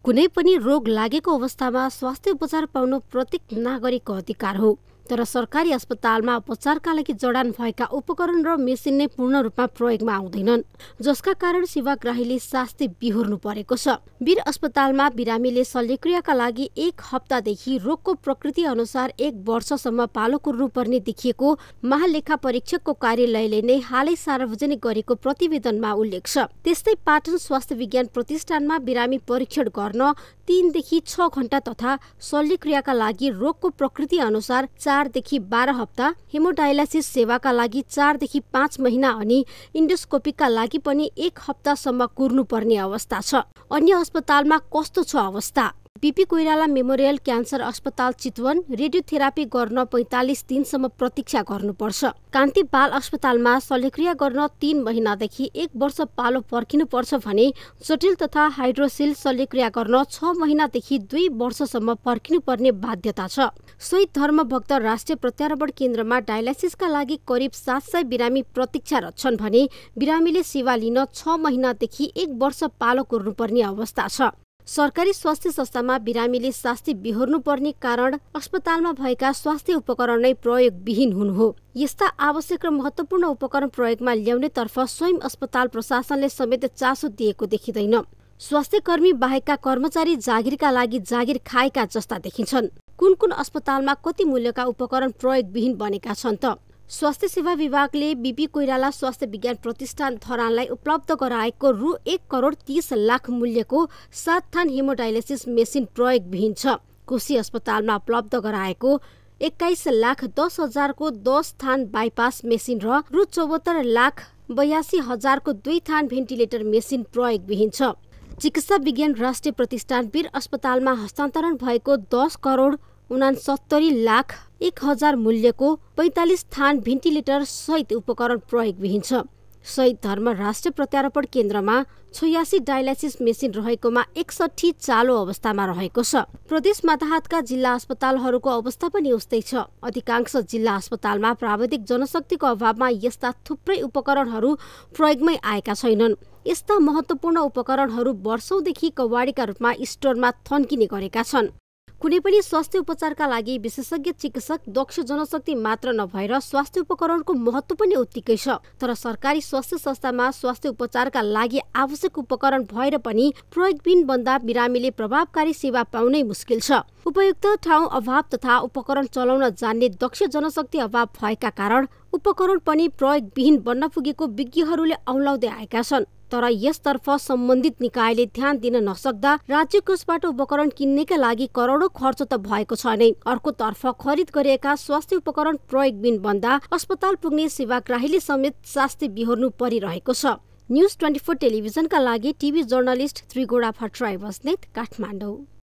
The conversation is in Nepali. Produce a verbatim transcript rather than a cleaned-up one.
कुनै पनि रोग लागेको अवस्थामा स्वास्थ्य उपचार पाउनु प्रत्येक नागरिकको अधिकार हो। तर सरकारी अस्पतालमा उपचारका लागि जडान भएका उपकरण र मेसिन नै पूर्ण रूपमा प्रयोगमा आउँदैनन्, जसका कारण सेवाग्राहीले शास्ति बिहोर्नु परेको छ। वीर अस्पतालमा बिरामीले शल्यक्रियाका लागि एक हप्तादेखि रोगको प्रकृति अनुसार एक वर्षसम्म पालो कुर्नु पर्ने देखिएको महालेखा परीक्षकको कार्यालयले नै हालै सार्वजनिक गरेको प्रतिवेदनमा उल्लेख छ। त्यस्तै पाटन स्वास्थ्य विज्ञान प्रतिष्ठानमा बिरामी परीक्षण गर्न तीनदेखि छ घण्टा तथा शल्यक्रियाका लागि रोगको प्रकृति अनुसार चारदेखि बाह्र हप्ता, हेमोडायलासिस सेवाका लागि चारदेखि पाँच महिना अनि इन्डोस्कोपीका लागि पनि एक हप्तासम्म कुर्नुपर्ने अवस्था छ। अन्य अस्पतालमा कस्तो छ अवस्था? बीपी कोइराला मेमोरियल क्यान्सर अस्पताल चितवन रेडियोथेरापी गर्न पैंतालिस दिनसम्म प्रतीक्षा गर्नुपर्छ। कान्ति बाल अस्पतालमा शल्यक्रिया गर्न तीन महिनादेखि एक वर्ष पालो पर्खिनुपर्छ भने जटिल तथा हाइड्रोसिल शल्यक्रिया गर्न छ महिनादेखि दुई वर्षसम्म पर्खिनुपर्ने बाध्यता छ। शहीद धर्मभक्त राष्ट्रिय प्रत्यारोपण केन्द्रमा डायलासिसका लागि करिब सात सय बिरामी प्रतीक्षारत छन् भने बिरामीले सेवा लिन छ महिनादेखि एक वर्ष पालो कुर्नुपर्ने अवस्था छ। सरकारी स्वास्थ्य संस्थामा बिरामीले शास्ति बिहोर्नु पर्ने कारण अस्पतालमा भएका स्वास्थ्य उपकरण नै प्रयोगविहीन हुनु हो। यस्ता आवश्यक र महत्त्वपूर्ण उपकरण प्रयोगमा ल्याउनेतर्फ स्वयं अस्पताल प्रशासनले समेत चासो दिएको देखिँदैन। स्वास्थ्य कर्मी बाहेकका कर्मचारी जागिरका लागि जागिर खाएका जस्ता देखिन्छन्। कुन कुन अस्पतालमा कति मूल्यका उपकरण प्रयोगविहीन बनेका छन् त? स्वास्थ्य सेवा विभागले बीपी कोइराला स्वास्थ्य विज्ञान प्रतिष्ठान धरानलाई उपलब्ध गराएको रु एक करोड तीस लाख मूल्यको सात थान हेमोडायलिसिस मेसिन प्रयोगविहीन छ। कोशी अस्पतालमा उपलब्ध गराएको एक्काइस लाख दस हजारको दस थान बाइपास मेसिन र रु चौहत्तर लाख बयासी हजारको दुई थान भेन्टिलेटर मेसिन प्रयोगविहीन छ। चिकित्सा विज्ञान राष्ट्रिय प्रतिष्ठान वीर अस्पतालमा हस्तान्तरण भएको दस करोड उनासत्तरी लाख एक हजार मूल्यको पैंतालिस थान भेन्टिलेटर सहित उपकरण प्रयोगविहीन छ। शहीद धर्म राष्ट्रिय प्रत्यारोपण केन्द्रमा छयासी डायलासिस मेसिन रहेकोमा एकसठी चालु अवस्थामा रहेको छ। प्रदेश माताहतका जिल्ला अस्पतालहरूको अवस्था पनि उस्तै छ। अधिकांश जिल्ला अस्पतालमा प्राविधिक जनशक्तिको अभावमा यस्ता थुप्रै उपकरणहरू प्रयोगमै आएका छैनन्। यस्ता महत्त्वपूर्ण उपकरणहरू वर्षौंदेखि कवाडीका रूपमा स्टोरमा थन्किने गरेका छन्। कुनै पनि स्वास्थ्य उपचारका लागि विशेषज्ञ चिकित्सक, दक्ष जनशक्ति मात्र नभएर स्वास्थ्य उपकरणको महत्त्व पनि उत्तिकै छ। तर सरकारी स्वास्थ्य संस्थामा स्वास्थ्य उपचारका लागि आवश्यक उपकरण भएर पनि प्रयोगविहीन बन्दा बिरामीले प्रभावकारी सेवा पाउनै मुस्किल छ। उपयुक्त ठाउँ अभाव तथा उपकरण चलाउन जान्ने दक्ष जनशक्ति अभाव भएका कारण उपकरण पनि प्रयोगविहीन बन्न पुगेको विज्ञहरूले औलाउँदै आएका छन्। तर यसतर्फ सम्बन्धित निकायले ध्यान दिन नसक्दा राज्य कोषबाट उपकरण किन्नेका लागि करोडौं खर्च त भएको छ नै, अर्कोतर्फ खरिद गरिएका स्वास्थ्य उपकरण प्रयोगविहीन बन्दा अस्पताल पुग्ने सेवाग्राहीले समेत शास्ति बिहोर्नु परिरहेको छ। न्युज ट्वेन्टी फोर टेलिभिजनका लागि टिभी जर्नलिस्ट त्रिगोडा भट्टराई बस्नेत, काठमाडौँ।